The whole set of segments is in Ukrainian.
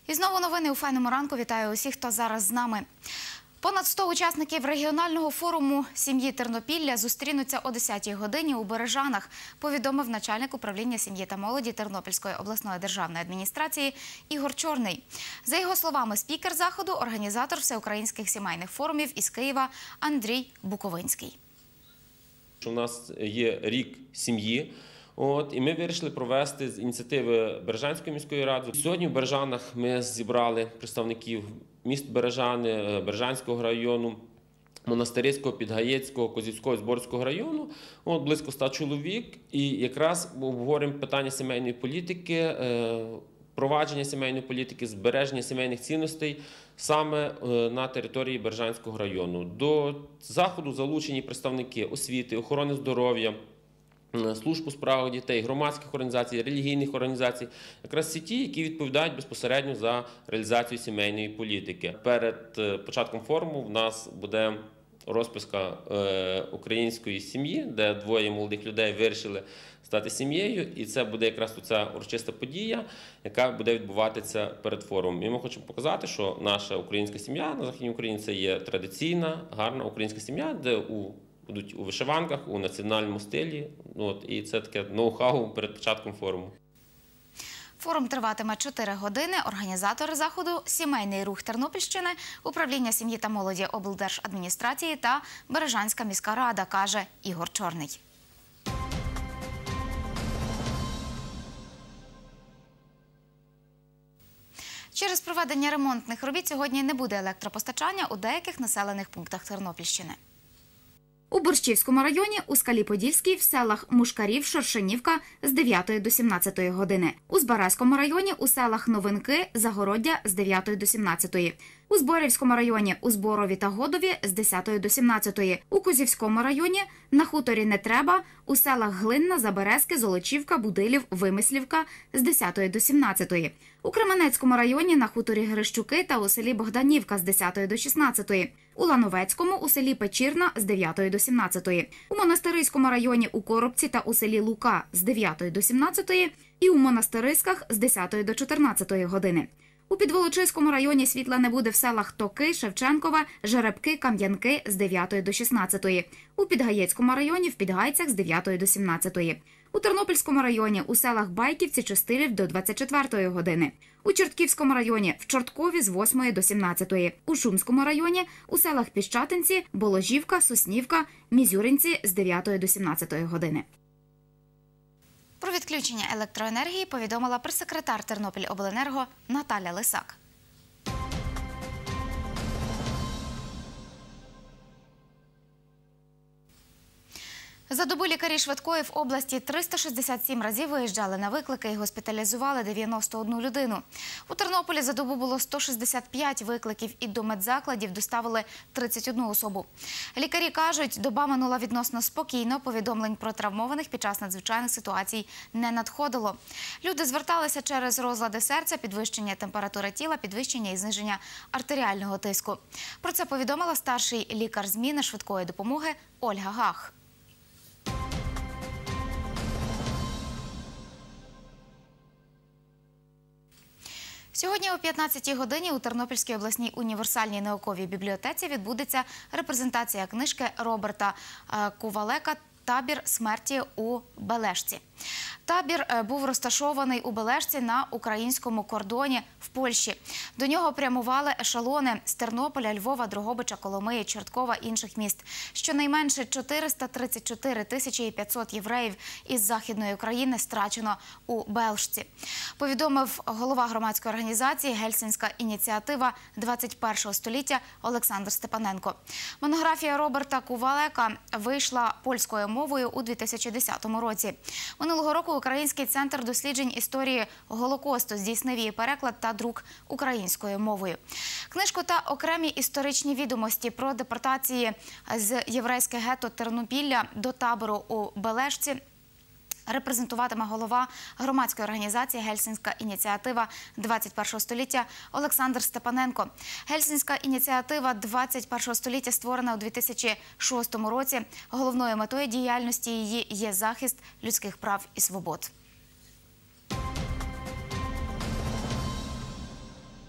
І знову новини у «Файному ранку». Вітаю усіх, хто зараз з нами. Понад 100 учасників регіонального форуму сім'ї Тернопілля зустрінуться о 10-й годині у Бережанах, повідомив начальник управління сім'ї та молоді Тернопільської обласної державної адміністрації Ігор Чорний. За його словами, спікер заходу – організатор всеукраїнських сімейних форумів із Києва Андрій Буковинський. У нас є рік сім'ї. І ми вирішили провести з ініціативи Бережанської міської ради. Сьогодні в Бережанах ми зібрали представників міст Бережани, Бережанського району, Монастирського, Підгаєцького, Козівського, Зборського району. Близько 100 чоловік. І якраз обговорюємо питання сімейної політики, провадження сімейної політики, збереження сімейних цінностей саме на території Бережанського району. До заходу залучені представники освіти, охорони здоров'я, служб у справах дітей, громадських організацій, релігійних організацій. Якраз всі ті, які відповідають безпосередньо за реалізацію сімейної політики. Перед початком форуму в нас буде розписка української сім'ї, де двоє молодих людей вирішили стати сім'єю. І це буде якраз ця урочиста подія, яка буде відбуватися перед форумом. І ми хочемо показати, що наша українська сім'я на Західній Україні – це є традиційна, гарна українська сім'я, де будуть у вишиванках, у національному стилі. І це таке ноу-хау перед початком форуму. Форум триватиме 4 години. Організатори заходу – Сімейний рух Тернопільщини, Управління сім'ї та молоді облдержадміністрації та Бережанська міська рада, каже Ігор Чорний. Через проведення ремонтних робіт сьогодні не буде електропостачання у деяких населених пунктах Тернопільщини. У Борщівському районі, у Скалі-Подільській, в селах Мушкарів, Шоршенівка з 9 до 17 години. У Збаразькому районі, у селах Новинки, Загороддя з 9 до 17. У Зборівському районі, у Зборові та Годові з 10 до 17. У Козівському районі, на хуторі Нетреба, у селах Глинна, Заберезьке, Золочівка, Будилів, Вимислівка з 10 до 17. У Кременецькому районі, на хуторі Грищуки та у селі Богданівка з 10 до 16. У Лановецькому, у селі Печірна з 9 до 17. У Монастириському районі, у Коробці та у селі Лука з 9 до 17. І у Монастириськах з 10 до 14 години. У Підволочиському районі світла не буде в селах Токи, Шевченкова, Жеребки, Кам'янки з 9 до 16. У Підгаєцькому районі в Підгайцях з 9 до 17. У Тернопільському районі у селах Байківці, Чистилів до 24 години. У Чортківському районі в Чорткові з 8 до 17. У Шумському районі у селах Піщатинці, Боложівка, Соснівка, Мізюринці з 9 до 17 години. Про відключення електроенергії повідомила прес-секретар Тернопільобленерго Наталя Лисак. За добу лікарі швидкої в області 367 разів виїжджали на виклики і госпіталізували 91 людину. У Тернополі за добу було 165 викликів і до медзакладів доставили 31 особу. Лікарі кажуть, доба минула відносно спокійно, повідомлень про травмованих під час надзвичайних ситуацій не надходило. Люди зверталися через розлади серця, підвищення температури тіла, підвищення і зниження артеріального тиску. Про це повідомила старший лікар зміни швидкої допомоги Ольга Гах. Сьогодні о 15-й годині у Тернопільській обласній універсальній науковій бібліотеці відбудеться репрезентація книжки Роберта Кувалека «Табір смерті у Белешці». Табір був розташований у Белешці на українському кордоні в Польщі. До нього прямували ешелони з Тернополя, Львова, Дрогобича, Коломиї, Чорткова, інших міст. Щонайменше 434 500 євреїв із Західної України страчено у Белшці. Повідомив голова громадської організації «Гельсінська ініціатива 21-го століття» Олександр Степаненко. Монографія Роберта Кувалека вийшла польською мовою у 2010 році. Минулого року Український центр досліджень історії Голокосту здійснив її переклад та друк українською мовою. Книжку та окремі історичні відомості про депортації з єврейського гетто Тернопілля до табору у Белешці репрезентуватиме голова громадської організації «Гельсінська ініціатива 21-го століття» Олександр Степаненко. Гельсінська ініціатива 21-го століття створена у 2006 році. Головною метою діяльності її є захист людських прав і свобод.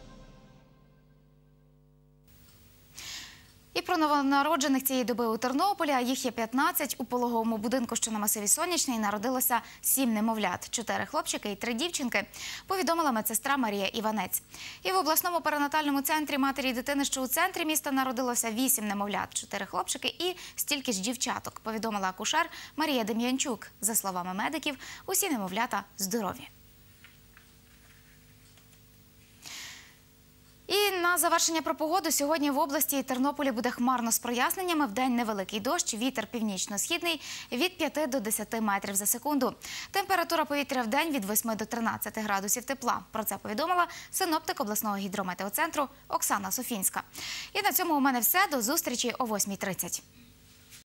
про новонароджених цієї доби у Тернополі, а їх є 15. У пологовому будинку, що на масиві Сонячний, народилося 7 немовлят – 4 хлопчики і 3 дівчинки, повідомила медсестра Марія Іванець. І в обласному перинатальному центрі матері і дитини, що у центрі міста, народилося 8 немовлят – 4 хлопчики і стільки ж дівчаток, повідомила акушер Марія Дем'янчук. За словами медиків, усі немовлята здорові. І на завершення про погоду. Сьогодні в області і Тернополі буде хмарно з проясненнями. Вдень невеликий дощ, вітер північно-східний від 5 до 10 метрів за секунду. Температура повітря вдень від 8 до 13 градусів тепла. Про це повідомила синоптик обласного гідрометеоцентру Оксана Софінська. І на цьому у мене все. До зустрічі о 8:30.